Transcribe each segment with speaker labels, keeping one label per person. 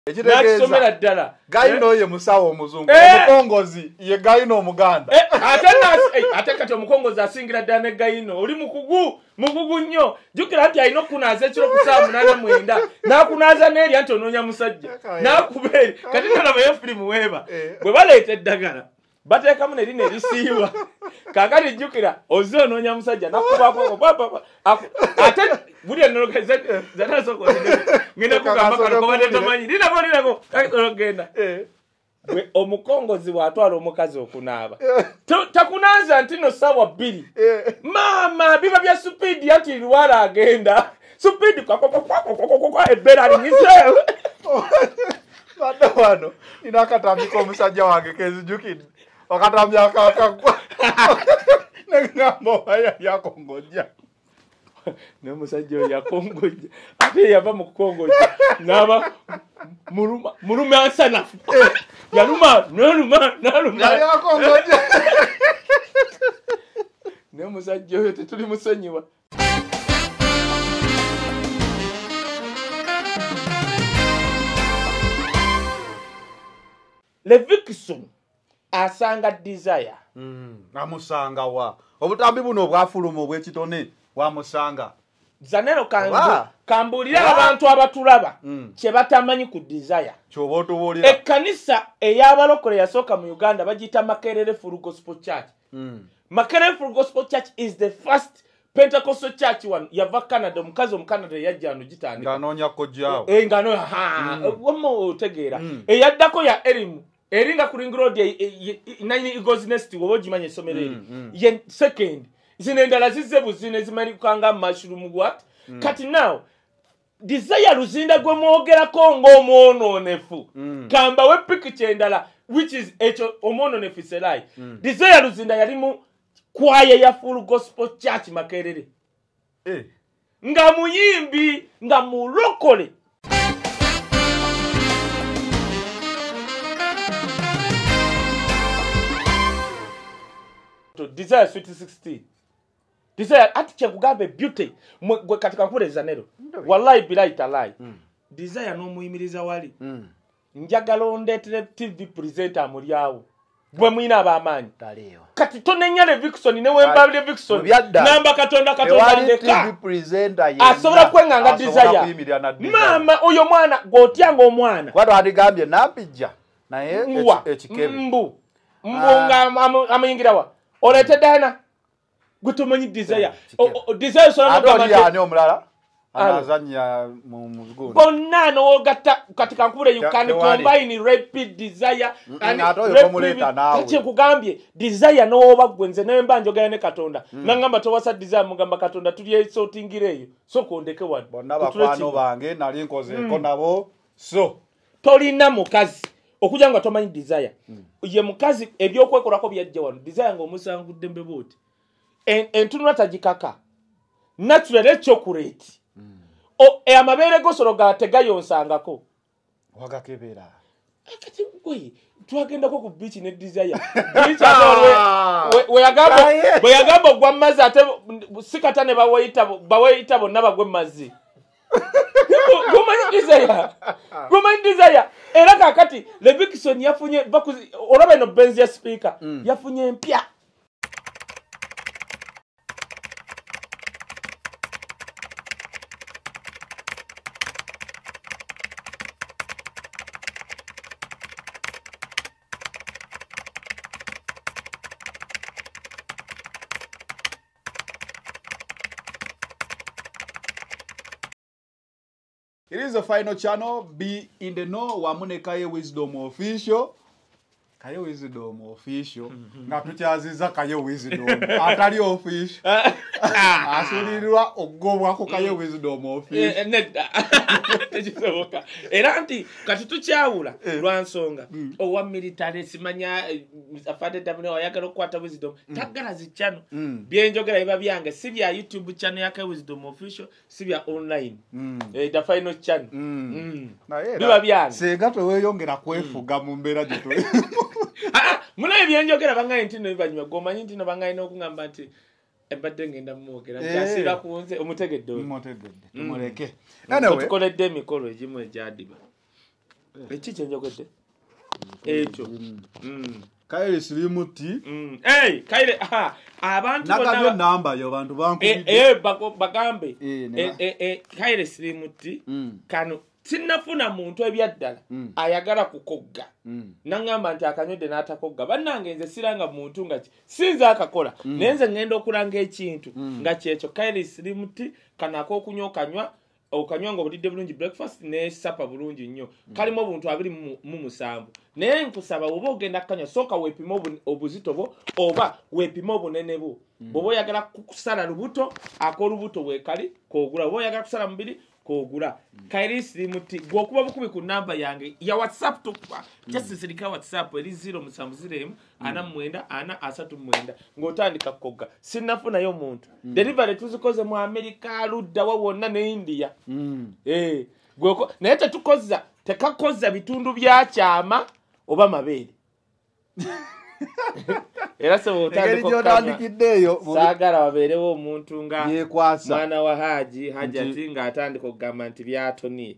Speaker 1: Ekitegeeza
Speaker 2: ddala.
Speaker 1: Gayino ye musawo omuzungu. Omukongozi ye Gayino omuganda.
Speaker 2: Ate kati omukongozi asingira ddala ne Gayino. Oli mukugu nnyo. Jjukira nti alina okunaaza ekiro ku 8:89 n'akunaaza n'erya nti onoonya musajja. N'akubeeri. Kati nalabayo firimu weeba. Bwe baleeta eddagala bateekamu ne lino erisiiwa. Kaakati jjukira ozze onoonya musajja nakubaako ate buli ennologeza zanasoko ngenda kugamba kano kobadde tomanyi linako ogenda bwe omukongozi bw'atwala omukazi okunaaba takunaaza nti no ssaawa 2 maama biba bya supiidi anti lwala agenda supiidi ebbeera alinyise
Speaker 1: badde wano nina akatambika omusajja wange kezijukidde wakatambya akakagwa negamba oba yakongojja
Speaker 2: n'omusajja oyo yakongojja ate yava mu kukongojja n'aba muluma ansanafu yaluma
Speaker 1: yakongojja
Speaker 2: n'omusajja oyo tetuli musonyiwa. Levikson asanga Desire.
Speaker 1: Amusanga wa. Obutambi buno obwafuluma obw'ekitone wamusanga.
Speaker 2: Zanero kambulira abantu abatulaba kye batamanyi ku Desire.
Speaker 1: Kyoba otubuulira.
Speaker 2: Ekkanisa ey'abalokole yasooka mu Uganda bagiyita Makerere Full Gospel Church. Makerere Full Gospel Church is the first Pentecostal church one yava Canada omukazi omukanada yajja ano gitandika.
Speaker 1: Nganonya kojjaawo.
Speaker 2: Ngano womo otegeera. Eyaddako ya Erimu. Eringa ku road nine Eagles Nest wobo jimanye esomero ye second zine ndala zizze buzine zimarikanga mushroom what kati now Desire luzinda gwe mwogerako ng'omwononefu kamba we picture endala which is echo omwononefu selai Desire luzinda yali mu choir ya Full Gospel Church Makerere nga muyimbi nga mulokole. Desire Sweet 16. Desire ati kyekugambe beauty gwe katika mpuleza nero. Wallahi bilahi talai. Desire no muyimiriza wali. Njagala ondeetere TV presenter amulyawo. Bwe mwina abamanyi. Kati tonenya Levikson ne wemba Levikson. Namba katonda ndeka.
Speaker 1: TV presenter ye.
Speaker 2: Asobola kwenganga Desire. Mama oyo mwana gotyanga omwana.
Speaker 1: Watu adigambye nampijja naye ekikebe.
Speaker 2: Mbu nga amuyingirawa. Olete dana gutumanyi Desire Desire solo
Speaker 1: ngamba ni omulala anazanya mu muzguno
Speaker 2: bonna no gatta katika nkubule you can combine rapid Desire and rapid kugambye Desire no oba gwenze nemba njogera ne katonda nangamba towasa Desire mugamba katonda tuli sortingireyo so kondeke wadi
Speaker 1: bonna bakwano bange nali nkozeko nabo so
Speaker 2: tolina mukazi okujanga tomanyi Desire ye mukazi ebyokwekolako byajja wano Desire ngo omusangudde mbeboti entunula tagikaka natural chocolate amabere gosoro gategayonsangako
Speaker 1: wagakebera
Speaker 2: akati gwe twagendako ku beach ne Desire beach we yagamba gwa mazi ate sikatane bawayita bonna bagwe mazi Gomanyi Desire era kakati Levikson yafunye olaba no Benz ya speaker yafunye mpya.
Speaker 1: It is the final channel. Be in the know. Wamune Kaye Wisdom Official. Kaye Wisdom Official. Nga tuchaziza Kaye Wisdom. Atari Official. Asulirwa ogobwa ko Kaye Wisdom Official.
Speaker 2: Nedda. Tejisoboka. Era nti kati tukyawula lwansonga. Owa military simanya afade tamne oyagala okwata Wisdom. Tagala zi channel. Byenjogera biba byange si bya YouTube channel ya Kaye Wisdom Official, si bya online. The final channel. Biba byange.
Speaker 1: Segato weyongera kwefuga mu mbera gito.
Speaker 2: Muna ebyenjogera bangaye ntino bibanyuma gomanyi ntino bangaye n'okungamba nti ebadde ngenda mwogera byasira kunze omutegedde
Speaker 1: tumuleke anyway
Speaker 2: tukoledde emikolo egimu egyadiba Eki kyenjogedde ekyo
Speaker 1: Kaire Slimuti
Speaker 2: kaire abantu
Speaker 1: bonna namba yo bantu bankubidde
Speaker 2: bagambe Kaire Slimuti kano sinnafuna muntu ebyaddala ayagala kukogga nangamba nti akanyodde n'atakogga bannange nze siranga muntu nga sinza akakola naye nze ngenda okulanga ekintu nga kyekyo Kaire Slimuti kanako okunywa okanywa nga obulidde bulungi breakfast ne supper bulungi nnyo kalimu obuntu 27 naye nkusaba oba ogenda kukanywa sooka weepima obuzito bwo oba weepima obunene bwo bw'oba oyagala kusala lubuto ak'olubuto bwekali k'ogula oba oyagala kusala mubiri k'ogula Kaire Slimuti gw'okuba bukubi ku namba yange ya whatsapp tukuba just sirika whatsapp eri 07049439 ng'otandika kukogga sinnafunayo muntu delivery tuzikoze mu America ludda wonna ne India naye tekakozza bitundu bya kyama oba mabeere era sebo
Speaker 1: otandikiddeeyo
Speaker 2: saagala wabeerewo omuntu nga
Speaker 1: yekwasa
Speaker 2: mwana wa Haji ati nga atandika okugamba nti byatoniye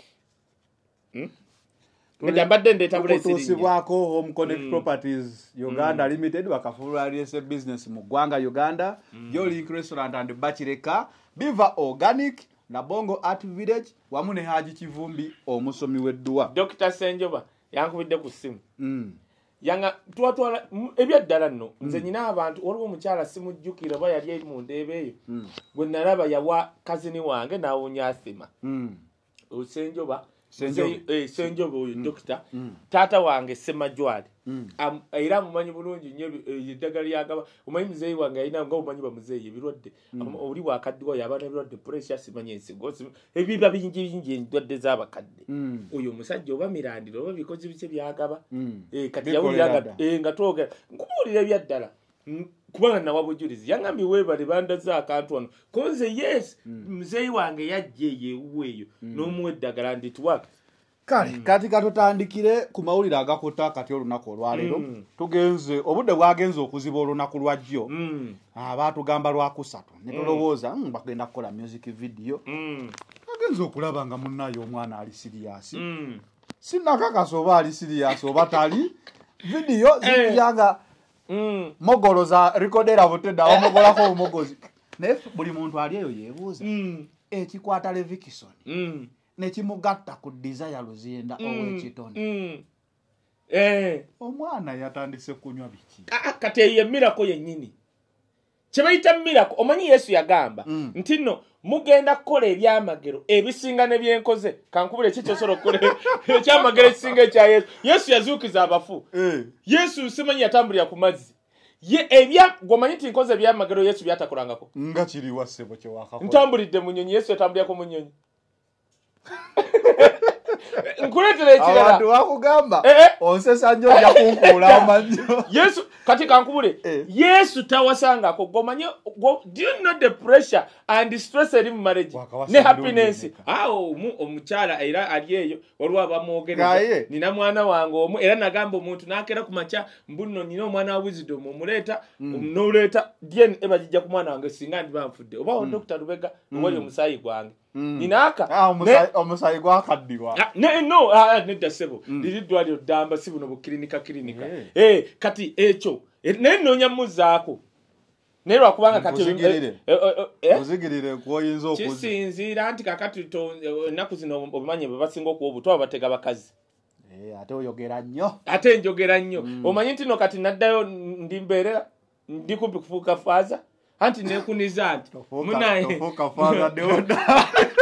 Speaker 2: mbadde ndeetabula
Speaker 1: okutuusibwako Home Connect Properties Uganda Limited bakafuula lyese business mu ggwanga Uganda Jolink Restaurant and Bachireka Biva Organic na Bongo Art Village wamu ne Haji Kivumbi omusomi w'edduwa
Speaker 2: Dr. Senjoba yankubidde ku ssimu yanga twatwala ebyaddala nno nze nyina abantu waliwo omukyala simujjukira oba yali eri mu ndeebe eyo gwe nalaba yawa kazini wange n'awunya asima Senjoba Senjoba oyo dokita taata wange Semajwali era mumanyi bulungi nnyo eddagala lyagaba omanyi muzeeyi wange alina nga omanyi bamuzeeyi ebirwadde oli wakaddiwa yabaana ebirwadde pressure simanyi ensigo ebiba bingi endwadde z'abakadde oyo omusajja oba mirandiro oba bikozi bike byagaba kati yawulira nga twogera nkubuulira ebyaddala kubanga nawa bujulizi yangambye weebale bandaze akantu wano konze yes muzeeyi wange yajja eyeewuweeyo n'omuwa eddagala nditwaka
Speaker 1: kale kati katutandikire ku mawulire agakota kati olunaku olwaleero tugenze obudde bwagenze okuziba olunaku lwajjo abaatugamba lwakusatu ne tulowooza bagenda kukola music video agenze okulaba nga munnayo omwana ali siriasi sinnakakasa oba ali siriasi oba tali video zibyanga mogolo za rikodera butedda omogolako omugozi naye buli muntu ali eyo yeebuuza ekikwata Levikison nekimugatta ku desire Luzinda ow'ekitone omwana yatandise kunywa biki
Speaker 2: kati ye mirako yennyini kyebayita mirako omanyi Yesu yagamba nti nno mugenda kukola ebyamagero ebisinga ne byenkoze kankubule kikyosobola okukola ekyamagero ekisinga ekya Yesu yazuukiza abafu Yesu simanyi yatambulira ku mazzi gomanyi nti nkoze ebyamagero Yesu byatakolangako
Speaker 1: nga kiriwa ssebo kyewakakola
Speaker 2: ntambulidde mu nnyonyi Yesu yatambulirako mu nnyonyi nkuletera ekirala
Speaker 1: abantu bakugamba onsesa nnyo ojja kunkuula amannyo
Speaker 2: Yesu kati kankubule Yesu tawasangako gomanyi do you know the pressure and stress eri mu marriage ne happiness omukyala era ali eyo waliwo abamwogereza nina mwana wange omu era nagamba omuntu nakera ku makya mbuno nina omwana wa wisdom omuleeta n'oleeta DNA bagijja ku mwana wange singa ndi banfudde oba Dr. Lubega wali omusaayi gwange ninaka
Speaker 1: omusayi gwakaddiwa
Speaker 2: nedda ssebo liri ddwaliro ddamba si buno bukirinika kati ekyo naye nnoonya mmuzaako naye lwakubanga kati
Speaker 1: ozigirire kwoyinza okuza
Speaker 2: kisinziira nti kakati ennaku zino obumanyi bwe basinga okuwa obuto abatega bakazi
Speaker 1: ate oyogera nnyo
Speaker 2: ate njogera nnyo omanyi nti no kati naddayo ndi mbeerera ndi kumpi kufuuka faaza anti nekuniza nti munaye
Speaker 1: tofuuka faaza deoda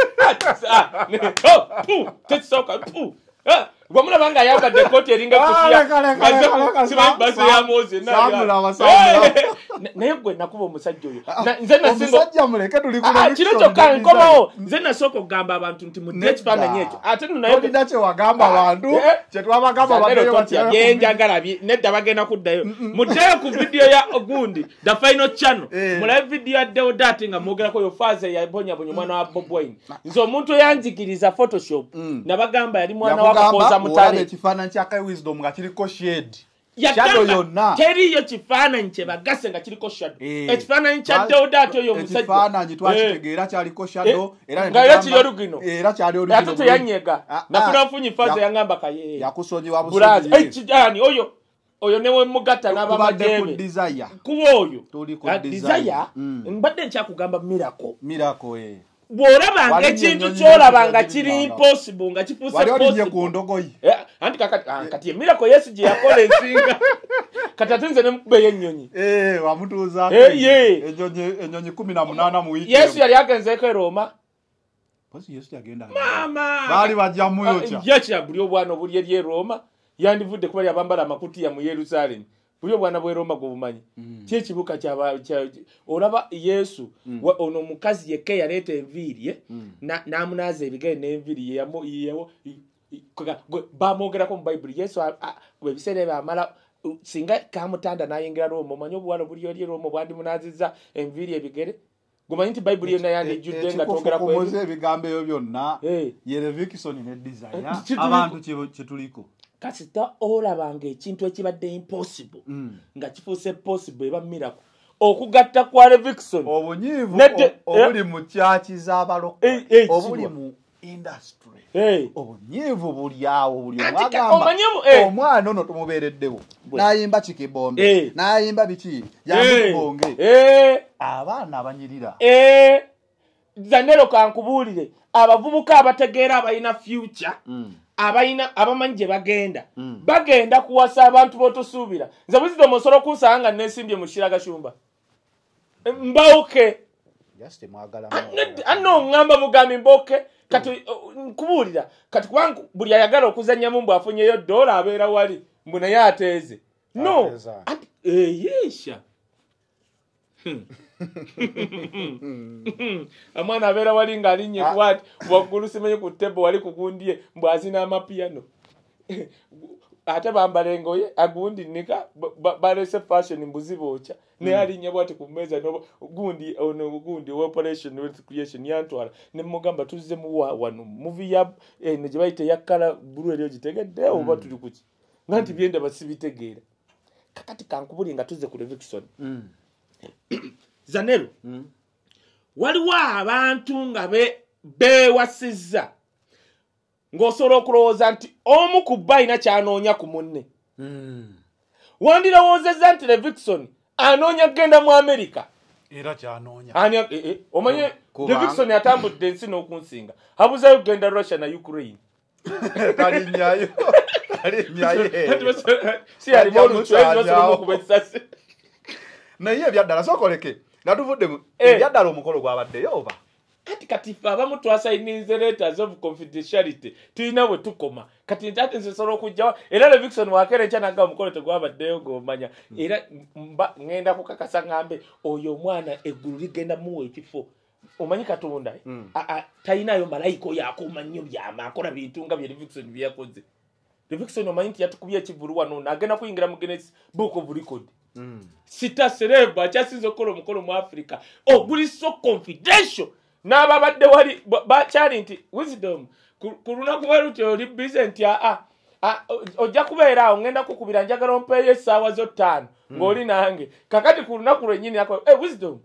Speaker 2: tekisoka gwamulabanga ayambadde kooti eringa kufiya yamoze naye gwe nakuba omusajja oyo kino kyokka nkomawo nze nasooka okugamba abantu nti mudde ekifaananyi ekyo ate byenjagala nedda bagenda kuddayo muddeyo ku vidiyo ya ogundi the final channel mulabe vidiyo ya Deodati nga mwogerako yo faaza yabonyabonya omwana wa Bob Wine nze omuntu yanjigiriza photoshop nabagamba yali mwana wa Kakoza Mutale
Speaker 1: ekifaananyi kya Kai Wisdom nga kiriko shade shadow yonna
Speaker 2: teriyo kifaananyi kye bagase nga kiriko shadow ekifaananyi kya Deodato oyo omusajja
Speaker 1: ekifaananyi twakitegeera kyaliko shadow
Speaker 2: era kiri olugino
Speaker 1: era kyali olugino
Speaker 2: ate teyanyega nakunafunyi faze yangamba kaye
Speaker 1: yakusonyiwa
Speaker 2: busonyi oyo newe mugata n'abamajebe kuba oyo desire mbadde nkyakugamba miracle bw'olabanga ekintu ky'olabanga kiri impossible nga kifuuse
Speaker 1: possible
Speaker 2: anti kati miracle Yesu gye yakola ensinga kati ate nze ne mukubeyo ennyonyi
Speaker 1: wamutuuza ennyonyi 18 mu wiiki
Speaker 2: Yesu yali agenzeeko e Roma
Speaker 1: Yesu yagenda
Speaker 2: mama
Speaker 1: baali bajja muyo
Speaker 2: yakya buli obwana obuli eri e Roma yandivudde kuba yabambala amakutiya mu Yerusalemu buli obwana bwe Roma gwobumanyi kyekibuka olaba Yesu ono omukazi yekke yaleeta enviiri n'amunaaza ebigere n'enviiri bamwogerako mu Bayibuli Yesu ebiseera ebyo amala singa kamutanda n'ayingira Roma omanyi obuwala buli eri Roma bwandimunaazizza enviiri ebigere gumanyi nti Bayibuli yonna yandijjudde nga twogeraku
Speaker 1: ebigambo ebyo byonna ye Levickson ne Desire abantu kyetuliko
Speaker 2: kasita olabanga ekintu ekibadde impossible nga kifuuse possible eba miracle okugatta kwa Levickson
Speaker 1: obunyiivu obuli mu kyaki z'abalokozi obuli mu industry obunyiivu buli awo buli mwagamba omwana ono tumubeereddewo n'ayimba kikibombe n'ayimba biki yamubonge abaana abanyirira
Speaker 2: Zanero kankubuulire abavubuka abategeera abalina future abamanyi gye bagenda kuwasa abantu b'otosuubira nze Wisdom osobola okunsanga nga nesimbye mu Kiraga Shumba mbawuke anno ngamba bugambi mboke kati nkubuulira kati kubanga buli ayagala okuzannyamu mbu afunyeyo $1 abeera wali mbu naye ateeze no yesha amwana abeera wali ng'alinnye kwati waggulu simenye ku ttebo wali kugundye mbu azina amapiano ate bambala engoye agundi nika balese fashion mbuzi bookya naye alinnye bwati ku mmeeza gundi operation wealth creation yantwala ne mugamba tuzze mu wano movie ya ne gye bayita yakkala bulu eriyo gitegedde oba tuli kuki nga nti byenda basibitegeera kakati kankubuli nga tuzze ku Levickson Zanero waliwo abantu nga beewasizza ng'osobola okulowooza nti omu ku bba alina ky'anoonya ku munne wandirowoozezza nti Levickson anoonya kugenda mu Amerika
Speaker 1: era ky'anoonya
Speaker 2: omanye Levickson atambudde ensi n'okunsinga abuzeeyo kugenda Russia na Ukraine
Speaker 1: talinnyayo
Speaker 2: si alimu olucwezi basobola okuba essasi
Speaker 1: naye ebyaddala sokoleke nga tuvuddemu ebyaddala omukolo gwabaddeyo oba
Speaker 2: kati ffe abamu twasayinize letters of confidentiality tulina bwe tukoma kati ate nze nsobola okujjawo era Levickson wakera ekya nagamba omukolo tegwabaddeyo ng'omanya era ngenda kukakasa ngambe oyo omwana eggulu ligenda muwa ekifo omanyi Katonda talinayo malayika oyo akuuma nnyo byama akola bintu nga bye Levickson byeyakoze Levickson omanyi nti yatukubye ekivulu wano agenda kuyingira mu Guinness Book of Record sita sereba akyasinza okukola omukolo mu Africa oguli so confidential n'ababadde wali bakyali nti Wisdom ku lunaku bwe lutyo oli busy nti ojja kubeera awo ngenda kukubira njagala ompeeyo essaawa zo 5 ng'oli nange kakati ku lunaku lwennyini Wisdom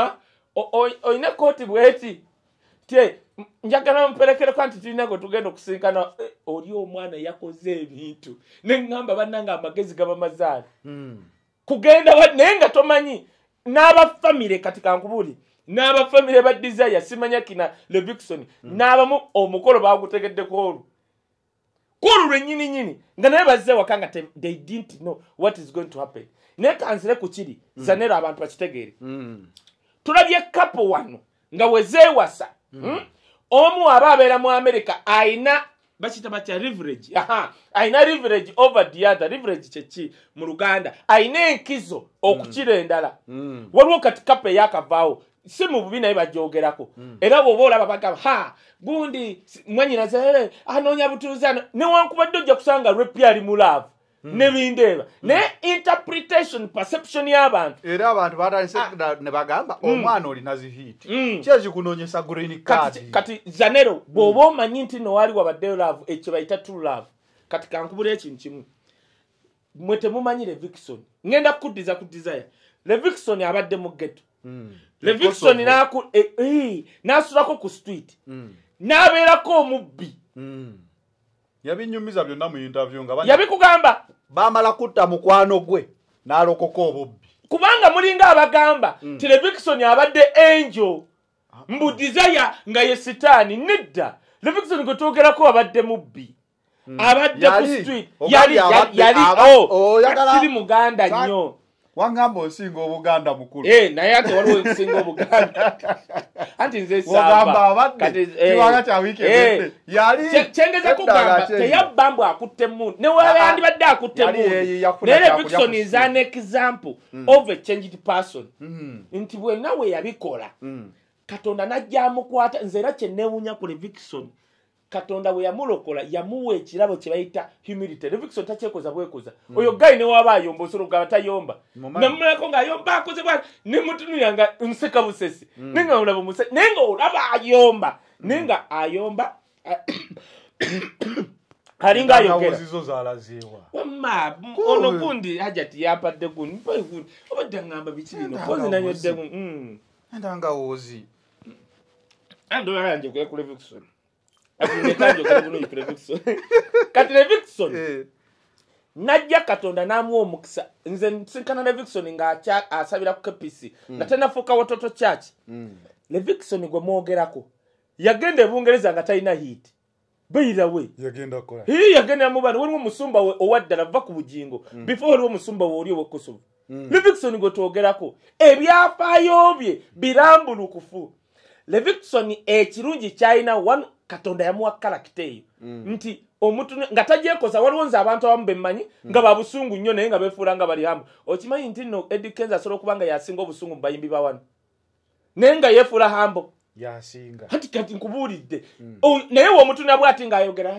Speaker 2: oyina kooti bweti njagala mperekereko nti tulina gwe tugenda okusinkana oli omwana yakoze ebintu neŋŋamba bannanga amagezi gabamazaali kugenda naye nga tomanyi n'abafamire kati kankubuli n'abafamire ba Desire simanya kina Levickson n'abamu omukolo bagutegeddeko olwo kulu lwennyini nga naye bazze waka nga they didn't know what is going to happen naye kansire ku kiri Zanero abantu bakitegeere tulabye couple wano nga wezeewasa omu aba abeera mu America ayina bakita batya leverage ayina leverage over the other leverage kyeki mu Luganda ayina enkizo okukira endala waliwo kati kape yakavaawo si mu bubi naye bajoogerako era bw'oba olaba bagamba gundi mwanyinaze anoonya butuuzi newankubadde ojja kusanga lwepi ali mu laavu nebindeeba naye interpretation perception y'abantu
Speaker 1: era abantu batandise ne bagamba omwana olina zihiiti kyekikunoonyesa green card
Speaker 2: kati Zanero bw'oba omanyi nti nowali wabaddeyo laavu ekyo bayita true love kati kankubula ekintu kimu mwete mumanyi Levikson ngenda kuddiza ku desire Levikson abadde mu ghetto Levikson n'asulako ku street n'abeerako omubbi
Speaker 1: yabinyumiza byonna mu interview nga
Speaker 2: yabikugamba
Speaker 1: bamala kutta mukwano gwe n'alokoka obubbi
Speaker 2: kubanga mulinga abagamba ti Levikson abadde angel mbu desire nga ye sitaani nedda Levikson gwe twogerako abadde mubbi abadde ku street yali siri muganda nnyo
Speaker 1: wangamba osinga obuganda mukulu
Speaker 2: naye ate waliwo nsinga obuganda anti nze kyengeza kugamba teyabba mbu akutte mundu newaba yandibadde akutte mundu naye Levikson is an example of a changed person nti bwenna we yabikola Katonda najja amukwata nze era kyenneewuunya ku Levikson Katonda we yamulokola yamuwa ekirabo kye bayita humility Levikson takyekoza bwekoza oyo gayi ne waba ayomba osolo nga tayomba namulako ng'ayomba akoze bwa ne mutunulira nga nseka busesi nenga olaba musesi nenga olaba ayomba nenga ayomba alinga ayogera
Speaker 1: zizo zalaziwa
Speaker 2: wamma ono kundi hajati yapadde kundi obadde ngamba biki bino kozi nanyodde
Speaker 1: ndanga ozi
Speaker 2: ando yanje ku Levikson kati Levikson najja Katonda n'amuwa omukisa nze nsinkana Levikson nga asabira ku KPC natenafuuka Watoto Church Levikson gwe mwogerako yagenda ebungereza nga talina hit bayira we yagenda mubana waliwo omusumba owaddala va ku bugingo before waliwo omusumba we oli ow'ekkosovo Levikson gwe twogerako ebyafaayo bye birambulukufu Levikson ekirungi kyalina Katonda yamuwa karakita eyo nti omuntu nga tajyekoza waliwo nze abantu abamu bemmanyi nga babusungu nnyo naye nga beefuula nga bali hambo okimanyi nti nno Eddie Kenzo asobola okuba nga yasinga obusungu mu bayimbi ba wano naye nga yeefuula hambo
Speaker 1: yasinga
Speaker 2: kati nkubuulidde naye omuntu nabwe ati ng'ayogera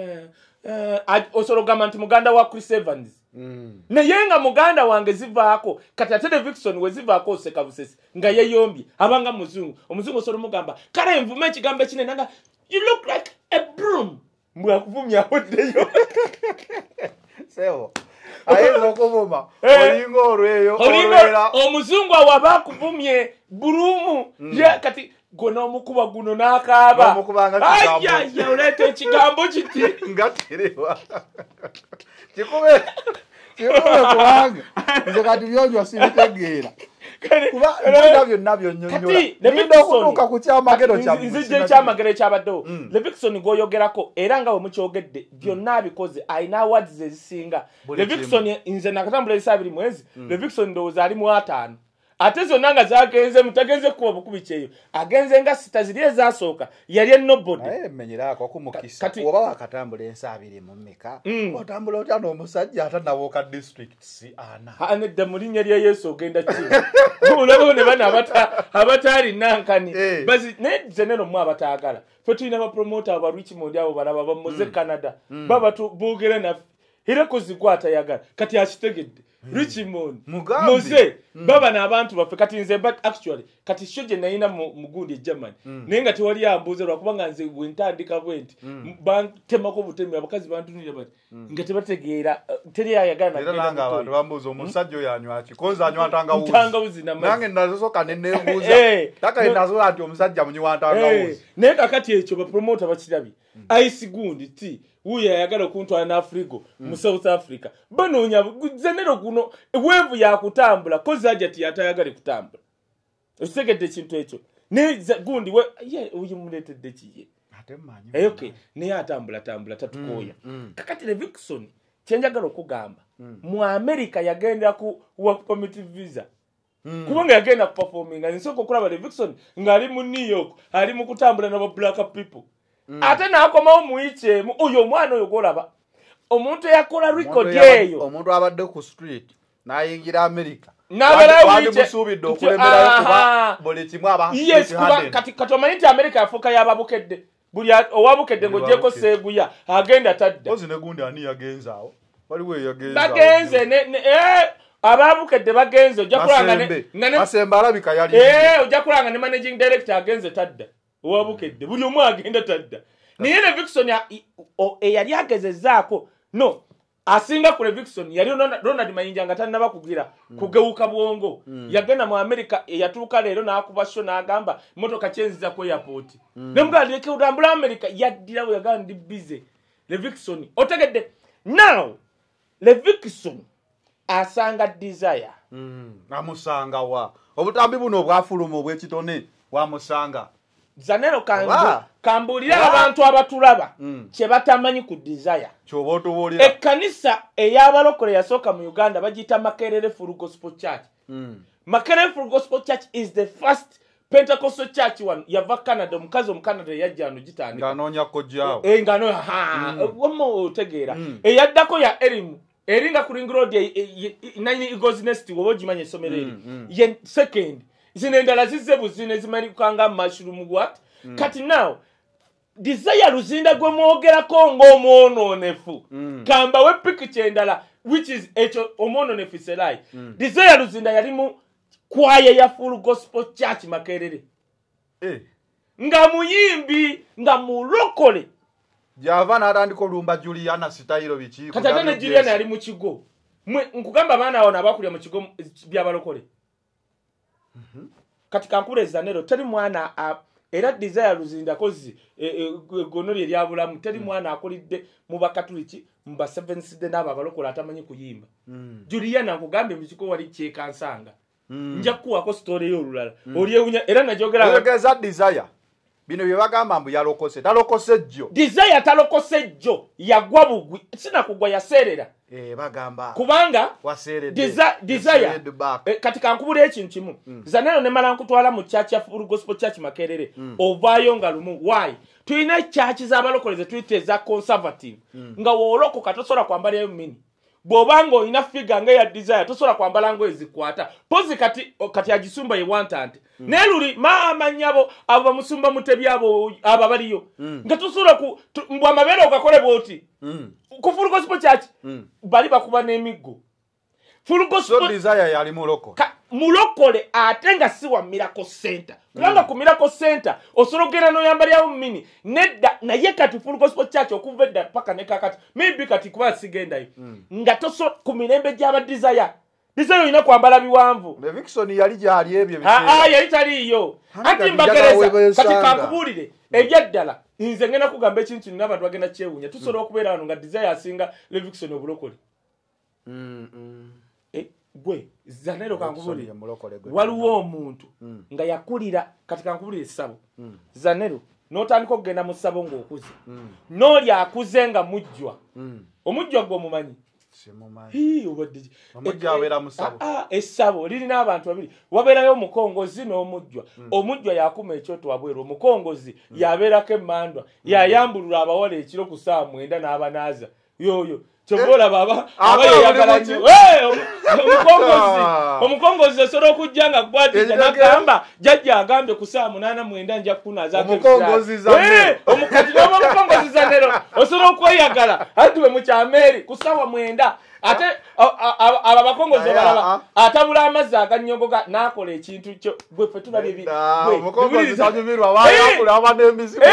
Speaker 2: osobola okugamba nti muganda wa Chris Evans naye nga muganda wange zivaako kati ate Levikson we zivaako oseka busesi nga yeeyombye abanga muzungu omuzungu osobola omugamba kale nvume ekigambo ekinene nga you look like a broom mwakuvumya hoddeyo
Speaker 1: sewo ayinza okuvuma olinga olweyo
Speaker 2: omuzungu awo aba akuvumye buruumu kati gwe n'omukuba guno n'akaaba ayaya oleeta ekigambo kiti
Speaker 1: nga terewa kikube kubanga nze kati byonywa sibitegeera kuba ebyo byonna byonnyonnyola ninda okutuuka ku kyamagero
Speaker 2: nzijja ekyamagero ekyabaddewo Levikson gw'oyogerako era nga we mukyogedde byonna abikoze alina awards ezisinga Levikson nze nakatambula ebisaa 2 mwezi Levikson ndowooza ali mu 5 ate zonna nga zagenze mutagenze kuba bukubi kyeyo agenze nga sita ziri ezasooka yali enobody
Speaker 1: naye mmenyeraako kumukisa oba wakatambula ensaa 2 mu mmeka otambula otya n'omusajja atannabuuka district si ana
Speaker 2: nedda mu linnya lya Yesu ogenda ki olaba ne bana abataali nankani bazi naye zenero mu abataagala fe tulina bapromota aba Richmond abo balaba bamuze Canada baba boogera naffe era kozikwata yagala kati akitegedde Richmond Mose baba n'abantu baffe kati nze but actually kati shoje nayina mugundi Germany naye nga tewali ambuze lwakubanga nze bwentandika bwenti bantemako butemi abakazi bantunira bati nga tebategeera teri ayagala
Speaker 1: era nanga abantu bambuza omusajja oyo anywa kikonza anywa ntangawuzi nange nazosoka nenebuuza taka nazo ati omusajja munywa ntangawuzi
Speaker 2: naye kakati ekyo bapromota bakirabye ice gundi ti uya yagala okuntwala na Afrigo mu South Africa banoonya zenero guno wevu yakutambula kozi ajja ti atayagale kutambula otegedde kintu ekyo ne gundi we uyu muletedde kiye
Speaker 1: ate manyi
Speaker 2: okay ne atambula tatukoya kakati Levikson kyenjagala okugamba mu America yagenda ku work permit visa kubanga yagenda ku performing nsoko okulaba Levikson ngali mu New York ali mu kutambula n'aba black people ate n'akomawo mu ichemu oyo omwana oyo golaba omuntu yakola record eyo
Speaker 1: omuntu abadde ku street n'ayingira America
Speaker 2: n'abalawiche
Speaker 1: okulemerayo kuba buli kimu aba
Speaker 2: yes kuba kati omanyi nti America yafuuka yababukedde buli owabukedde ng'ogyeko seeguya agenda tadda
Speaker 1: ozi ne gundi ani yagenze awo waliwo yagenze
Speaker 2: bagenze ababukedde bagenze ojja kulanga
Speaker 1: Masembe alabika yali
Speaker 2: ojja kulanga ne managing director agenze tadda owabukedde buli omu agenda tadda naye Levikson eyali agezezaako no asinga ku Levikson yali Ronald Mayinja nga tannaba kugira kugewuka bwongo yagenda mu America yatuuka leero n'akuba show n'agamba motoka kyenziza ku airport nemugandi ke udambula America yaddira we yagamba ndi busy Levikson otegedde now Levikson asanga Desire
Speaker 1: amusanga wa obutambi buno obwafuluma obw'ekitone wamusanga
Speaker 2: Zanero kambulira abantu abatulaba kye batamanyi ku Desire
Speaker 1: kyobotobolera
Speaker 2: ekkanisa ey'abalokole yasooka mu Uganda bagiyita Makerere Full Gospel Church. Makerere Full Gospel Church is the first Pentecostal church one yava Canada omukazi omukanada yajja ano gitandika
Speaker 1: nganonya kojjaawo
Speaker 2: ngano womo otegeera eyaddako ya Erimu eringa ku Ring Road nine Eagles Nest wobo gimanye somero ye second zino endala zizze buzine zimanikanga mushroom what kati now Desire Luzinda gwe mwogerako ng'omwononefu kamba we picture endala which is echo omwononefu selai Desire Luzinda yali mu kwaye ya Full Gospel Church Makerere nga muyimbi nga mulokole
Speaker 1: java n'atandika olumba Juliana sitayiro biki
Speaker 2: katane Juliana yali mu kigo nkugamba abaana awo nabakulya mu kigo by'abalokole katika nkule Zanero teri mwana era Desire Luzinda kozi gonoli eryabulamu teri mwana akolidde mu bakatuliki mu ba Seventh Day n'aba balokole atamanyi kuyimba Juliana nkugambe mu kigo wali kyekansanga nja kuwako story y'olulala olyewunya era najogera
Speaker 1: ogeza Desire bino bye bagamba mbu yalokose talokose jjo
Speaker 2: Desire talokose jjo yagwa bugwi sina kugwa yaserera
Speaker 1: bagamba
Speaker 2: kubanga Desire katika nkubula ekintu kimu Zanero ne mala nkutwala mu church ya Full Gospel Church Makerere ovaayo nga lumu why tuyina church z'abalokoleze tuyite za conservative nga woolokoka tosobola kwambala eyo mini bw'obanga olina figa nga ya Desire tosobola kwambala ngo ezikwata pozi kati agisumba ye wantante neluli maama nnyabo abo bamusumba mutebi abo aba baliyo nga tosobola mbw amabeera ogakole bw'oti ku Full Gospel Church bali bakuba n'emiggo Full Gospel
Speaker 1: Desire yali
Speaker 2: mulokole ate nga si wa Miracle Center kubanga ku Miracle Center osobola okugenda n'oyambalyawo mini nedda naye kati Full Gospel Church okuva edda paka ne kakati maybe kati kuba sigendayo nga tosobola ku mirembe gy'aba Desire olina kwambala biwanvu
Speaker 1: Levikson yali gyali ebyo
Speaker 2: yali taliiyo ati mbagereza kati kankubuulire ebyaddala nze ngenda kugamba ekintu nina abantu bagenda kyewuunya tusobola okubeera wano nga Desire asinga Levikson obulokole gwe Zanero kankubuulire waliwo omuntu nga yakulira kati kankubuulire essabo Zanero n'otandika okugenda mu ssabo ng'okuze n'oli akuze nga mujjwa omujjwa gwe omumanyi essabo lirina abantu babiri wabeerayo omukongozi n'omujjwa omujjwa yakuma ekyoto wabweru omukongozi yabeerako emmandwa yayambulula abawala ekiro ku 9 n'abanaaza yoyo chobola baba abayagala nnyo omukongozi osobola okujjanga kwatija nakamba jajja agambe ku 8 nja kunaza
Speaker 1: omukongozi Zanero
Speaker 2: omukati n'omukongozi Zanero osobola okweyagala ati we mu kyameri ku 9 ate aba bakongozi balaba atabula amazzi agannyogoga n'akola ekintu kyo gwe fe tulabye bi
Speaker 1: omukongozi sanyumirwa bayakula aban'emizigo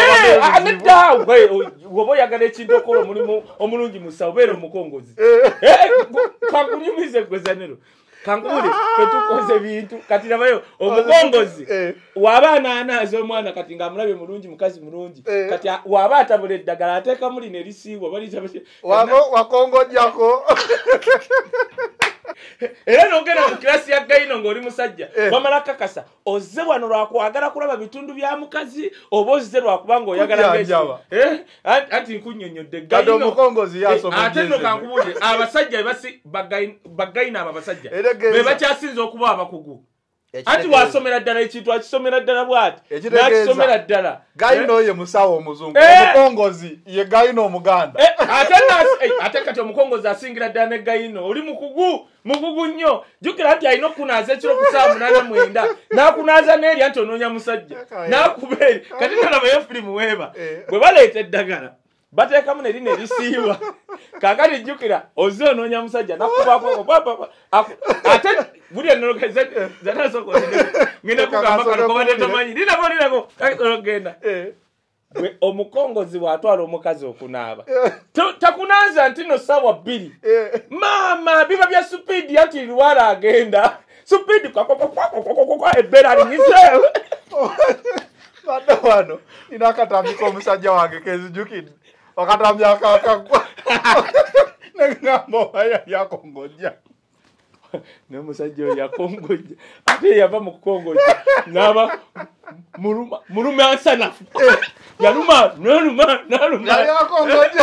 Speaker 2: woba oyagala ekintu okola omulimu omulungi musawo omukongozi kankunyumize gwe Zanero kankule fetukoze bintu kati nabayo omukongozi waba anaaza omwana kati nga amulabye mulungi mukazi mulungi kati waba atabula eddagala ateeka muli ne lisiibwa
Speaker 1: wakongojjako
Speaker 2: era nogenda mu kirasi ya gayino ng'oli musajja wamala kakasa ozze wano lwakwagala kulaba bitundu bya mukazi oba ozze lwakuba ng'oyagala anti nkunnyonnyodde ate no kankubuulire abasajja bagayino abo abasajja be bakyasinza okuba abakugu anti wasomera ddala ekintu akisomera ddala bw'ati nakisomera ddala
Speaker 1: gayino ye musawo omuzungu omukongozi ye gayino omuganda
Speaker 2: ate kati omukongozi asingira ddala ne gayino oli mukugu nnyo jjukira nti alina okunaaza ekiro ku 8:9 n'akunaaza n'eri anti onoonya musajja n'akubeeri kati nalabayo firimu weeba bwe baleeta eddagala bateekamu ne lino erisiiba kaakati jjukira ozze onoonya musajja nakubako ate buli ennologezanasoko ngenda kugamba kano kobadde tomanyi linako ogenda gwe omukongozi bw'atwala omukazi okunaaba takunaaza nti no ssaawa 2 maama biba bya supiidi anti lwala agenda supiidi ebbeera linyiseewo
Speaker 1: badde wano nina akatambi k'omusajja wange kezijukidde akatambi akakagwa negamba oba yali akongojja
Speaker 2: n'omusajja oyo yakongojja ate yava mu kukongojja n'aba muluma ansanafu yaluma
Speaker 1: yali akongojja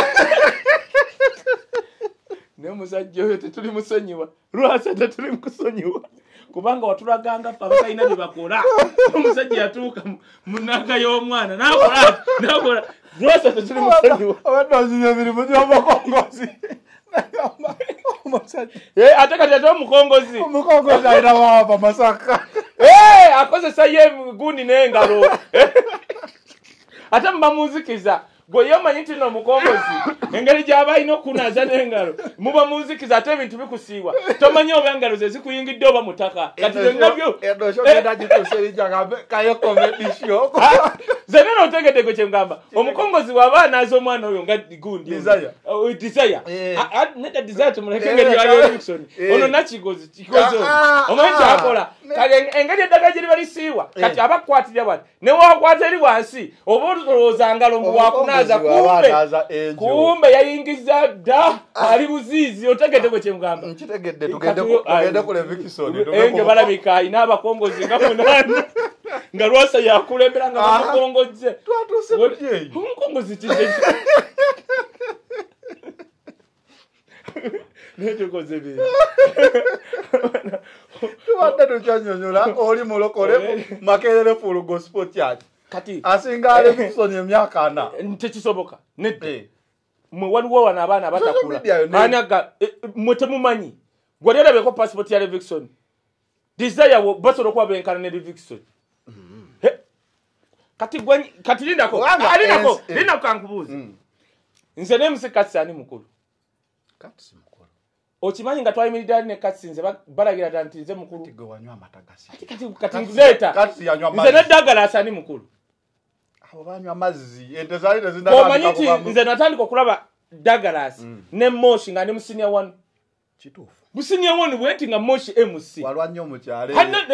Speaker 2: n'omusajja oyo tetuli musonyiwa lwasa tetuli mukusonyiwa kubanga watulaganga ffe abatalina bye bakola omusajja yatuuka mu nnanga y'omwana n'akola lwasa tetuli musonyiwa
Speaker 1: obadde ozinya emirimu gy'omukongozi
Speaker 2: ate kati ate omukongozi
Speaker 1: alina waava Masaka
Speaker 2: akozesa ye gundi n'engalo ate mubamuzikiza gwe yomanyi nti n'omukongozi engeri gy'aba alina okunaaza n'engalo muba muzikiza ate ebintu bikusiiwa tomanyi oba engalo ze zikuyingidde oba mutaka kati byonnabyo zena n'otegedde gwe kyengamba omukongozi waba anaaza omwana oyo nga gundi Desire nedda Desire tumuleke engeri yali Erickson ono nakigozi omanyi kyakola kale engeri eddagala gye liba lisiiwa kati abakkwatira bati ne wakwata eri wansi oba olowooza ngalo mbu wakunaaza kumbe yayingiza dda ali buziizi otegedde gwe kyengamba
Speaker 1: nkitegedde tugende ku Levikisoni
Speaker 2: enge balabika alina abakongozi nga 8 nga lwasa yakulembera nga bamukongozze
Speaker 1: twatuuse mutyeyi
Speaker 2: omukongozi kize netukoze bye
Speaker 1: tubadde tukyanyonyola oli mulokole Makerere Full Gospel Church
Speaker 2: kati
Speaker 1: asinga Levikisoni emyaka 4
Speaker 2: tekisoboka nedda mwe waliwo wana abaana abatakula anaga mwe temumanyi gwe olabeko passport ya Levikisoni Desire basobola okuba benkana ne Levikisoni kati lindako kankubuuza nze nemusi Katsi ani mukulu okimanyi nga twayimiridde ali ne Katsi nze balagira ddala nti nze mukulu kati nleeta nze neddagala asani mukulu
Speaker 1: abo banywa mazzi ente zaali tezinatandika
Speaker 2: omanyi nti nze natandika okulaba Douglas ne Moshi nga ne musinia 1
Speaker 1: kituufu
Speaker 2: musinia 1 bwenti nga Moshi MC
Speaker 1: walwa nnyo mukyale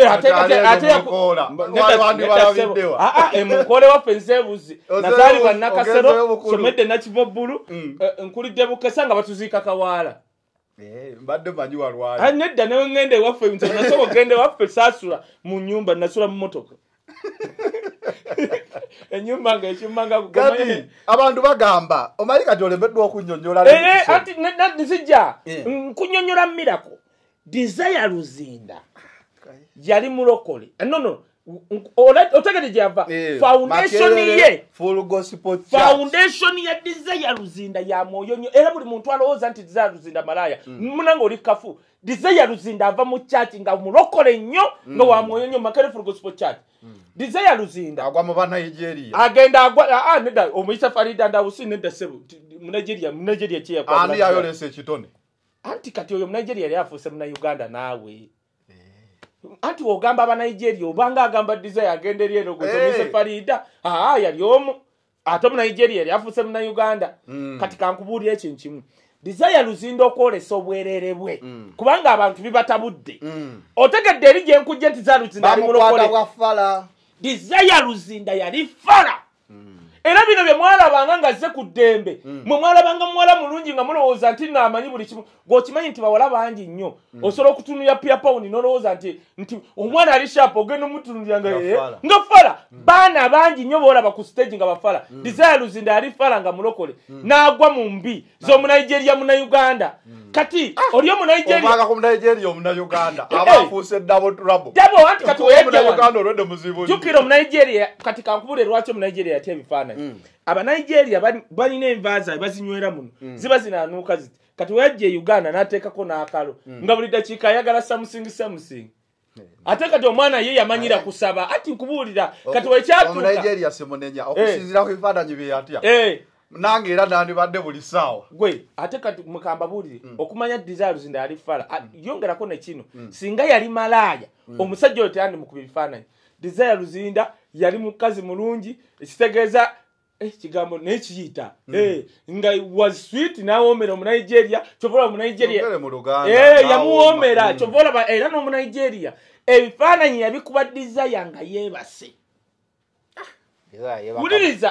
Speaker 2: emukole waffe nzebuzi natali bannakasero somedde nakibobbulu nkulidde bukesa nga batuziika kawaala
Speaker 1: mbadde manyi walwali
Speaker 2: nedda newe ngende waffe nze nasobola gende waffe saasula mu nyumba nasula mu motoka enyumba nga ekimmanga
Speaker 1: kati abantu bagamba omanyi kati olemeddwa okunnyonnyola
Speaker 2: ati nzijja nkunyonnyola Miracle Desire Luzinda yali mulokole no otegede gyava foundation ye
Speaker 1: Full Gospel Church
Speaker 2: foundation ya Desire Luzinda ya mwoyo nnyo era buli muntu alowooza nti Desire Luzinda malaya munanga oli kafu Desire Luzinda ava mu church nga mulokole nnyo nga wa mwoyo nnyo Makerere Full Gospel Church Desire Luzinda
Speaker 1: agwa mu Nigeria
Speaker 2: agenda agwa nedda omuyisa Farida ndawusi nedda sebo mu Nigeria kye yakwa
Speaker 1: ani yayolese ekitone
Speaker 2: anti kati oyo mu Nigeria yali afuuse mu Uganda naawe anti ogamba aba Nigeria obanga agamba Desire agenda eri eno gwe Farida yali omu ate mu Nigeria yali afuuse mu Uganda kati kankubuulira ekintu kimu Desire Luzinda okwolesa obwerere bwe kubanga abantu bibatabudde otegedde eri gye nkujja nti Desire Luzinda ali mulokole Desire Luzinda yali fala era bino bye mwalabanga nga azze ku ddembe mwe mwalabanga mwala mulungi nga mulowooza nti naamanyi buli kimu gwokimanyi nti bawala bangi nnyo osobola okutunulira pia pawundi n'olowooza nti omwana ali shapu ogenda omutunulira nga fala baana bangi nnyo boolaba ku stage nga bafala Desire Luzinda yali fala nga mulokole n'agwa mu mbi z'omu Nigeria mu Uganda kati oli omu Nigeria
Speaker 1: omanga ku Nigeria omu Uganda abafuuse dabo trouble
Speaker 2: dabo anti kati oyajja
Speaker 1: Uganda olwedde muzibu
Speaker 2: jukira mu Nigeria kati kankubule lwaki mu Nigeria yatya ebifaananyi aba Nigeria balina envaaza bazinywera muno ziba zinaanuuka ziti kati weyajja Uganda n'ateekako n'akalo nga buli dakiika ayagala samusingi ate kati omwana ye yamanyira kusaba ati nkubuulira kati wekyatuuka
Speaker 1: mu Nigeria simunenya okusinziira ku bifaananyi bye yatya nange era nandibadde buli ssaawa
Speaker 2: gwe ate kati mukamba buulire okumanya Desire Luzinda yali fala yongerako ne kino singa yali malaaya omusajja oyo teyandi mukuba ebifaananyi Desire Luzinda yali mukazi mulungi ekitegeeza kigambo nekiyita nga was sweet nawoomera mu Nigeria chovola mu Nigeria yamuwoomera chovola era no mu Nigeria ebifaananyi yabikuba Desire nga yeebase Wuliriza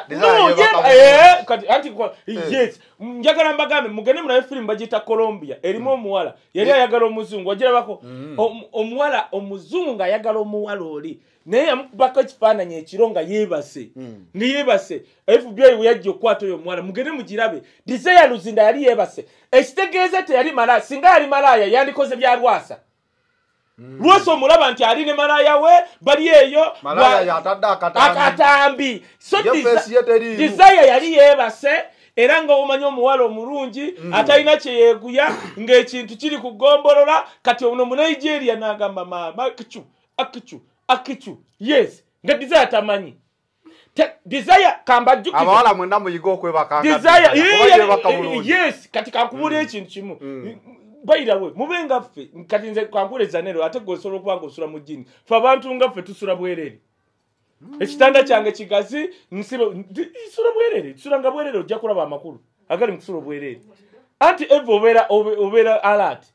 Speaker 2: yes njagala mbagambe mugende mulabe film bagita Colombia erimu omuwala yali ayagala omuzungu wagirabako omuwala omuzungu nga ayagala omuwala oli naye yamukubako ekifaananyi ekiro nga yeebase ni yeebase FBI we yajja okwata oyo omuwala mugende mugirabe Desire Luzinda yali yeebase ekitegeeza teyali malaya singa yali malaya yandikoze bya Lwasa Lwasa omulaba nti ali ne malaya we bali eyo
Speaker 1: malaya yatadde
Speaker 2: akatambi so Desire yali yeebase era nga omanyi omuwala omulungi atalina kyeyeeguya ng'ekintu kiri kugombolola kati ono mu Nigeria n'agamba mama akicu yes nga Desire tamanyi Desire kamba jukira
Speaker 1: abawala mwenda muyiga okwebaka
Speaker 2: Desire yes kati kakubula ekintu kimu bayira we mubenga ffe kati nze kwankuleza nero ate gosolo kubanga osula mu jini fa abantu nga ffe tusula bwerere ekitanda kyange kigazi nsibo isula bwerere tusula nga bwerere ojja kulaba amakulu agali mu kusula bwerere anti evo obera alert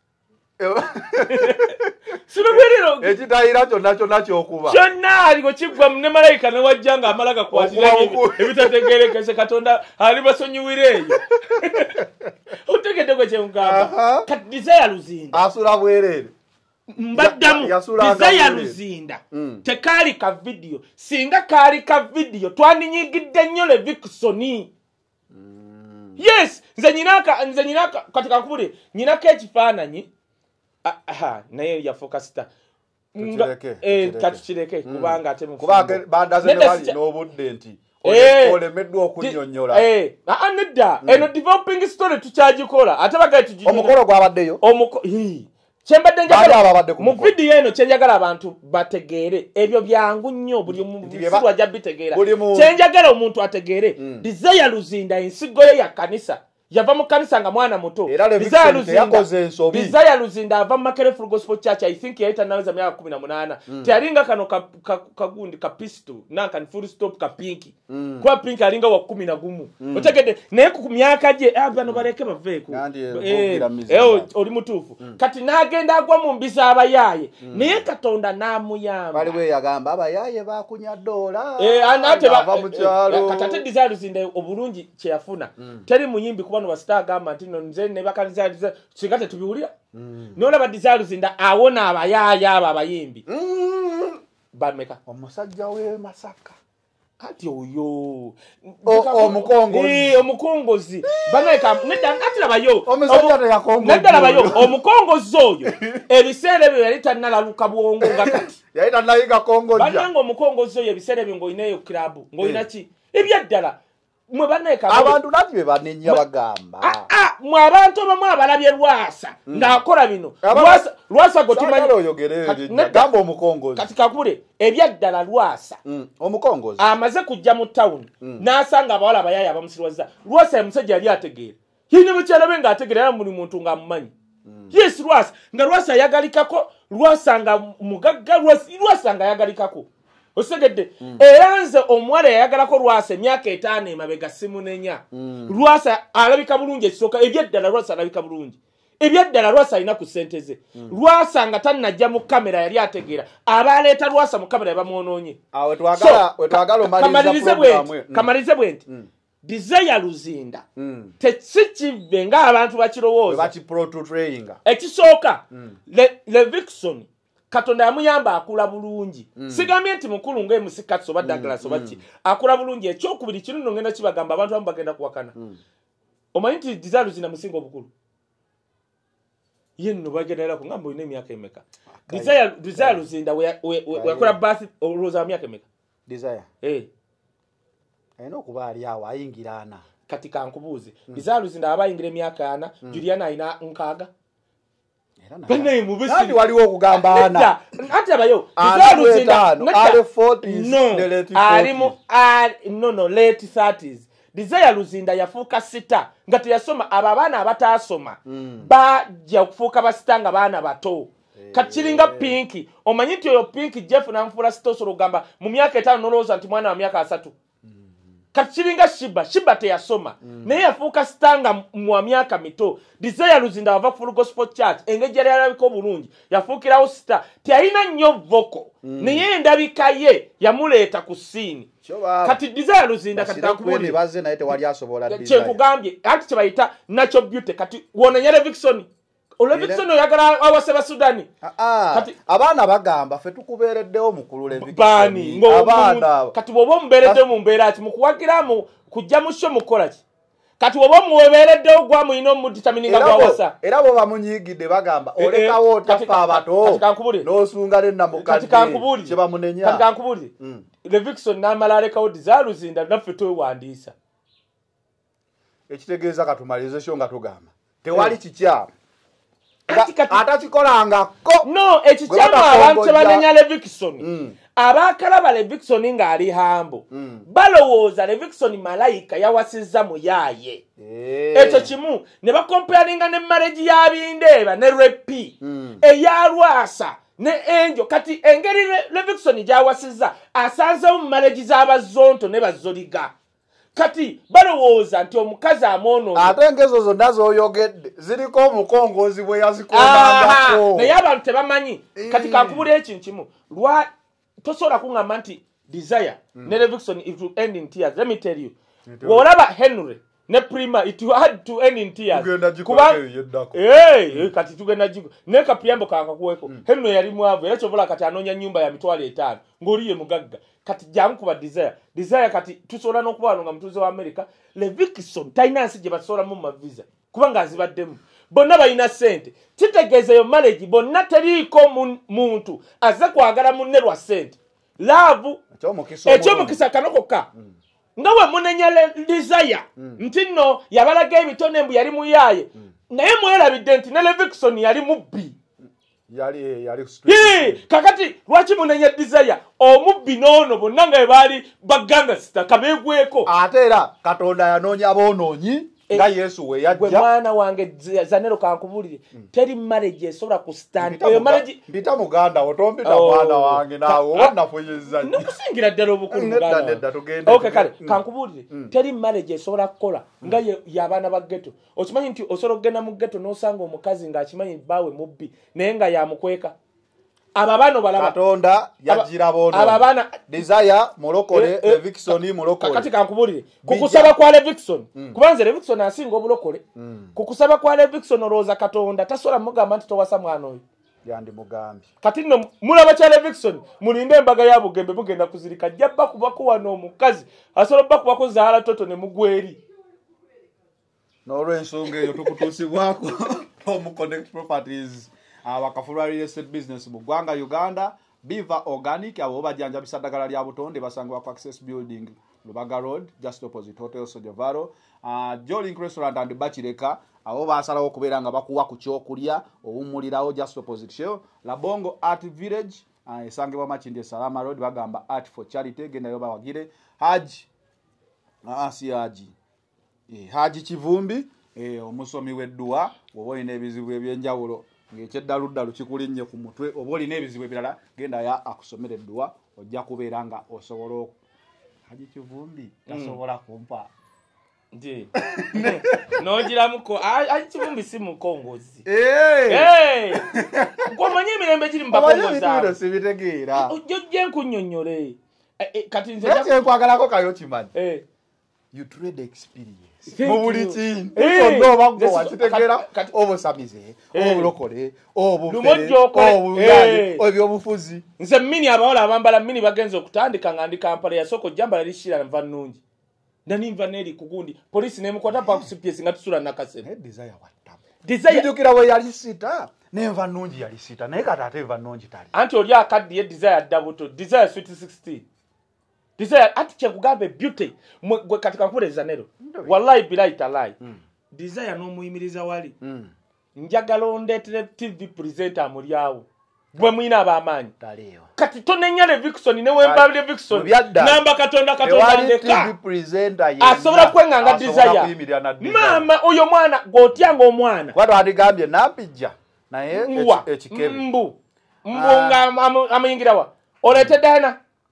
Speaker 2: sula bwerere
Speaker 1: ekitayira kyonna kyokuba
Speaker 2: kyonna aliko kigwa ne malayika ne wajjanga amalaga kwatira ebitategerekese katonda ali basonyiwireeyo utegedde kwe kyemugamba kati Desire Luzinda
Speaker 1: asula bwerere
Speaker 2: mbaddamu Desire Luzinda tekaali ka video singa kaali ka video twaninyigidde nnyo le Vixoni yes nze nyinaka katika nkubule nyinaka ekifaananyi naye ya focusita katuchireke kubanga ate
Speaker 1: kubanga bandaze ne bali n'obudde nti olemeddwa okunnyonnyola
Speaker 2: nedda eno developing story tukyagikola ate bagati
Speaker 1: omukolo gwabaddeyo
Speaker 2: kyembadde njagala mu video eno kyenjagala abantu bategeere ebyo byangu nnyo buli omuntu ajja bitegeera kyenjagala omuntu ategeere Desire Luzinda ensigo ye ya kanisa yava mu kanisa nga mwana muto Desire Luzinda ava mu Makerere Gospel Church I think yaita naweza myaka 18 teyalinga kano kagundi ka pistol nanka ni full stop ka pinki kwa pinki alinga wa 11 otegede naye ku myaka je bano bareke baveeko oli mutuufu kati nagenda agwa mu mbisa abayaye naye Katonda namuyamba
Speaker 1: bali we yagamba abayaye bakunya dola
Speaker 2: anate katate Desire Luzinda obulungi kyeyafuna teri muyimbi bano basita gamba nti nze ne bakaliza sigate tubiwulira nola ba Desire Luzinda awona abayaya abayimbi bameka
Speaker 1: omusajja we Masaka
Speaker 2: kati oyo
Speaker 1: omukongozi
Speaker 2: bameka nedda ati labayo
Speaker 1: omusajja yakongozi
Speaker 2: nedda labayo omukongozi oyo ebiseere bye yali tannalaluka bwongo nga kati
Speaker 1: yali tannayiga kongoja
Speaker 2: banango omukongozi oyo ebiseere bye ngoyineyo club ngoyina ki ebyaddala mwe baneka
Speaker 1: abantu nati be banenya bagamba
Speaker 2: mwe abantu abamu abalabye Lwasa ng'akola bino Lwasa gotimanyi
Speaker 1: oyogere gamba omukongozi
Speaker 2: kati kakule ebyaddala Lwasa
Speaker 1: omukongozi
Speaker 2: amaze kujja mu town n'asanga abawala abayaya abamusirwaza Lwasa yamusajja yali ategeera yine mukyala be ng'ategeera era buli muntu ng'amumanyi yes Lwasa yagalikako Lwasa nga mugagga Lwasa nga yagalikako osegedde era nze omuwala yayagalako Lwasa emyaka 5 emabega simunenya Lwasa alabika bulungi ekisooka ebyaddala Lwasa alabika bulungi ebyaddala Lwasa alina ku ssente ze Lwasa nga tannajja mu kamera yali ategeera abaleeta Lwasa mu kamera yabamwonoonye
Speaker 1: awe twagala omaliriza
Speaker 2: kamalize bwenti Desire Luzinda tekikive ng'abantu bakirowooza ekisooka le Vixoni Katonda yamuyamba akula bulungi sigambye nti mukulu ng'emusika soba Douglas soba ki akula bulungi ekyokubiri kino ngenda kibagamba abantu abamu bagenda kuwakana omanyi nti Desire Luzinda musinga obukulu ye nno bagenda ku ngamba olina emyaka emeka Desire Luzinda weyakola birth olowooza myaka emeka
Speaker 1: Desire ayina okuba ali awo ayingira 4
Speaker 2: kati kankubuuze Desire Luzinda abayingira emyaka 4 Juliana ayina 6 Bane mubisi
Speaker 1: waliwo okugamba 4
Speaker 2: ate abayo
Speaker 1: Desire Luzinda ale 40s
Speaker 2: no late 30s Desire Luzinda yafuuka 6 nga teyasoma abaana abataasoma bajja okufuuka basitanga baana bato kachiringa Pinki omanyi nti oyo Pinki Jeff namfuula sitosoro gamba mu myaka 5 nolowooza nti mwana wa myaka 3 kati kiringa shiba teyasoma naye yafuuka stanga mu myaka mito. Desire Luzinda ava ku Gospel Church engeri yali alabika obulungi yafuukirawo star teyalina nnyo voko naye endabika ye yamuleeta ku siini. Kati Desire Luzinda kati tankubulire
Speaker 1: baze naye tewali asobola Desire
Speaker 2: kyekugambye anti kyebayita natural beauty kati wonenya Levikson Levikson oyagala awaseba Sudani
Speaker 1: kati abaana bagamba fe tukubeereddewo mukulu
Speaker 2: Levikson abaana kati bwoba omubeeredde mu mbeera ati mukuwagiramu kujja mu sho mukola ki kati bwoba muwebeereddewo gwa muyina omuditamini nga gwawasa
Speaker 1: era bwe bamunyigidde bagamba olekawo otafa abato n'osunga n'ennamukadde
Speaker 2: kati kankubulire
Speaker 1: kye bamunenya
Speaker 2: kati kankubulire Levikson n'amala alekawo Desire Luzinda naffe twewandiisa
Speaker 1: ekitegeeza katumalize sho nga tugamba tewali kikyamu atakikolangako
Speaker 2: no ekikyamu abantu tebanenya Levikson abakalaba Levikson ng'ali hambo balowooza Levikson malayika yawasizza muyaye ekyo kimu ne bakomparinga ne marriage y'abindeeba ne repi eyalwasa ne enjo kati engeri Levikson gyawasizza asanzewo mu marriage z'abazonto ne bazoliga kati balowooza nti omukazi amwono
Speaker 1: ate engezo zonna z'oyogedde ziriko omukongozi bwe yazikondangako
Speaker 2: naye abantu tebamanyi kati kankubula ekintu kimu lwa tosobola kuŋŋamba nti Desire ne Levikson it will end in tears. Let me tell you olaba Henry ne Prima it had to end in tears kati tugenda jigo ne kapiyambo kankakuweko Henry yali mwavu era kyobola kati anoonya nyumba ya mitwalo 5 ng'oliye mugagga kati jamu kuba Desire kati tusobola n'okubaano nga mutuuze wa America Levikson talina nsi gye basobola mu mavisa kubanga azibaddemu bonna balina ssente kitegeeza yo marriage bonna teriiko muntu azze kwagala munne lwa ssente laavu ekyomukisa kanokokka nga we munenya Desire nti nno yabalaga ebitone mbu yali muyaaye naye mwerabidde nti ne Levikson yali mubbi kakati lwaki munenya Desire omubbi noono bonna nga baali baganga sita kabeegweko
Speaker 1: ate era Katonda yanoonya boonoonyi nga Yesu we yajja
Speaker 2: gwe mwana wange Zanero kankubulire teri marriage esobola ku stand eyo marriage
Speaker 1: mpita muganda otompita mwana wange naawe onafuyizza
Speaker 2: nokusingira ddala obukulu muganda okay kale kankubulire teri marriage esobola kukola nga y'abaana ba ghetto okimanyi nti osobola okugenda mu ghetto n'osanga omukazi ng'akimanyi baawe mubbi naye nga yamukweka ababano balaba
Speaker 1: Katonda yagira bono
Speaker 2: ababana
Speaker 1: Desire mulokole Levikson mulokole
Speaker 2: kati kankubulire kukusaba kwa Levikson kubanze Levikson asinga obulokole kukusaba kwa Levikson oloza Katonda tasola mugamba nti towasa mwana oyo
Speaker 1: yandi mugambi
Speaker 2: kati no mulaba cha Levikson mulinde embaga ya bugembe bugenda kuzirika jabba kubako wano omukazi asola bakwa ko zaala toto ne mugweri
Speaker 1: n'olw'ensonga eyo tukutuusibwako Tom Connect Properties abakafulwa real estate business mu ggwanga Uganda Beaver Organic abo bajanjabisa ddagala lya butonde basangibwa ku Access Building Lubaga Road just opposite Hotel Sojavaro Jolink Restaurant and Bachireka abo basalawo okubeera nga bakuwa ku kyokulya owummulirawo just opposite Shell Labongo Art Village esangibwa Makindye Salama Road bagamba Art for Charity gendayo bawagire Haji Haji Kivumbi omusomi w'edduwa oba olina ebizibu ebyenjawulo ng'ekyeddalu kikulinnye ku mutwe oba olina ebizibu ebirala genda ya akusomera edduwa ojja kubeera nga osobola Haji Kivumbi tasobola kumpa
Speaker 2: nti n'ogiramuko Haji Kivumbi si mukongozi gw'omanyi emirembe giri mu bakongozi abo
Speaker 1: sibitegeera
Speaker 2: ojje nkunnyonnyole kati nze
Speaker 1: kyenkwagalako kayo kimanyi you trade experience mu buli kintu oba gwe wakitegeera obusamize obulokole obufere ebyobufuzi
Speaker 2: nze mini abawala abambala mini bagenze okutandika nga ndi Kampala yasooka ojjambala lishira nva nnungi nanimva neeri kugundi polisi nemukwata pakusipiesi nga tusula nakasene
Speaker 1: Desire wattamu jjukira we yali sita nenva nnungi yali sita naye kati ate enva nnungi tali
Speaker 2: anti oli akaddiye Desire ddabuto Desire sweet 16 Desire ati kyekugambe beauty gwe kati kankule Zanero wallahi bilahi talai Desire n'omuyimiriza wali njagala ondeetere TV presenter mulyawo gwe mwina ab'amaanyi kati tonenya Levikson ne wemba Levikson namba Katonda ndeka asobola kwenganga Desire mama oyo mwana gwotyanga omwana
Speaker 1: watu adigambye nampijja naye ekikebe
Speaker 2: mbu nga amuyingirawa olete Diana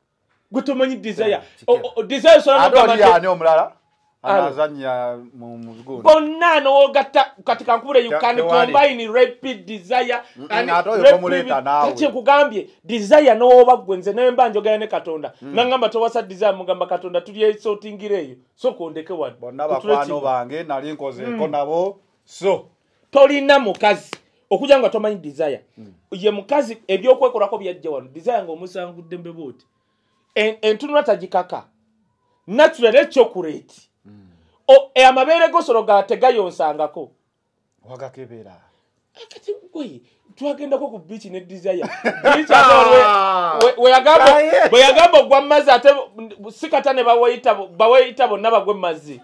Speaker 2: gwe tomanyi desire desire sola
Speaker 1: mugamba yani omulala anazanya mu muzgundi
Speaker 2: bonna n'ogatta kati kankubule you can combine rapid desire and rapid kugambye desire n'oba gwenze nemba njogera ne Katonda nangamba towasa desire mugamba Katonda tuli sortingireyo so kondeke wadi
Speaker 1: bonna bakwano bange nali nkozeeko nabo so
Speaker 2: tolina mukazi okuja nga tomanyi desire ye mukazi ebyokwekolako byajja wano desire ng'omusangudde mbebooti entunula tagikaka natural chocolate amabere gosoro gategayonsangako
Speaker 1: wagakebera
Speaker 2: akati gwe twagendako ku beach ne desire beach atorwe we yagamba gwa mazi ate sikatane bawayita bonna bagwe mazi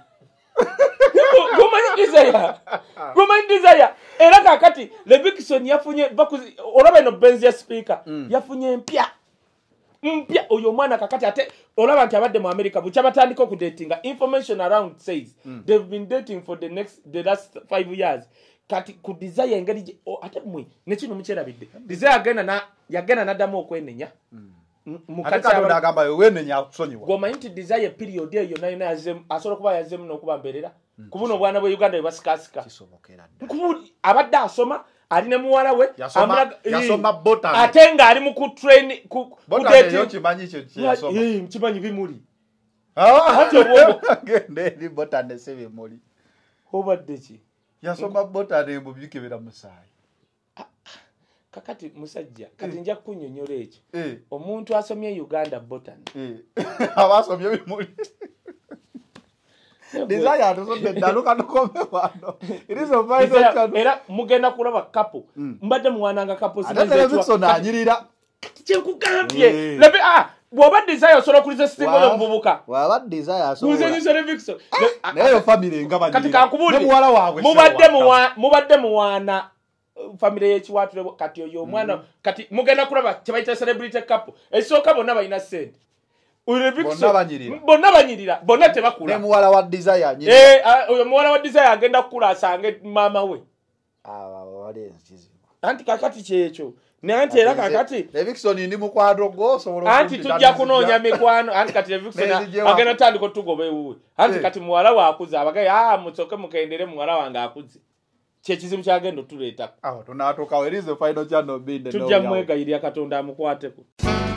Speaker 2: Gomanyi desire era kakati Levikson yafunye olaba eno Benz ya speaker yafunye mpya oyo mwana kakati ate olaba nti abadde mu America bucha batandika ku datinga information around says they've been dating for the last 5 years kati ku desire engeri ate mwe nekino mukyerabidde desire yagenda nadamu okwenenya
Speaker 1: mukati agamba wenenya kusonyiwa
Speaker 2: gomanyi nti desire period eyo nayo yazem asobola kuba yazem n'okuba mberera kubuno obwana bwe Uganda bebasikasika
Speaker 1: kisobokera
Speaker 2: abadde asoma ali ne muwala we
Speaker 1: yasoma botany
Speaker 2: ate nga ali mu ku train ku
Speaker 1: dating kimanyi kyo yasoma
Speaker 2: kimanyi bimuli
Speaker 1: ate obwo gende ni botany se bimuli
Speaker 2: obadde ki
Speaker 1: yasoma botany mu bikebera musaayi
Speaker 2: kakati musajja kati nja kunyonyola ekyo omuntu asomye Uganda botany
Speaker 1: abasomye bimuli desire atusombe daluka nokome wano irizo fine
Speaker 2: era mugenda kulaba couple mbadde muwananga couple
Speaker 1: Levikson anyirira
Speaker 2: kyekugambye lebe bwoba desire osobola kuliza singo y'omuvubuka
Speaker 1: waba desire asobola
Speaker 2: kuliza Levikson
Speaker 1: nayo family nga banyirira
Speaker 2: kati kankubuli
Speaker 1: ne muwala waabwe
Speaker 2: mubadde muwana family y'ekiwatule kati oyo omwana kati mugenda kulaba kyebayita celebrity couple esooka bonna balina sente bonna banyirira bonna tebakula
Speaker 1: ne muwala wa desire
Speaker 2: oyo muwala wa desire agenda kukula asange maama we
Speaker 1: wali enzizibu
Speaker 2: anti kakati kyekyo nanti era kakati
Speaker 1: Levikson ndi mukwano gosobola
Speaker 2: anti tujja kunoonya mikwano anti kati Levikson agenda tandika tugobe wuwe anti kati muwala waakuza abagaye mutsoke mukendere muwala wange akuze kyekizibu kyagenda otuleetako
Speaker 1: tunatuukawo erize final channel binde
Speaker 2: tujja mwegayirya Katonda amukwateko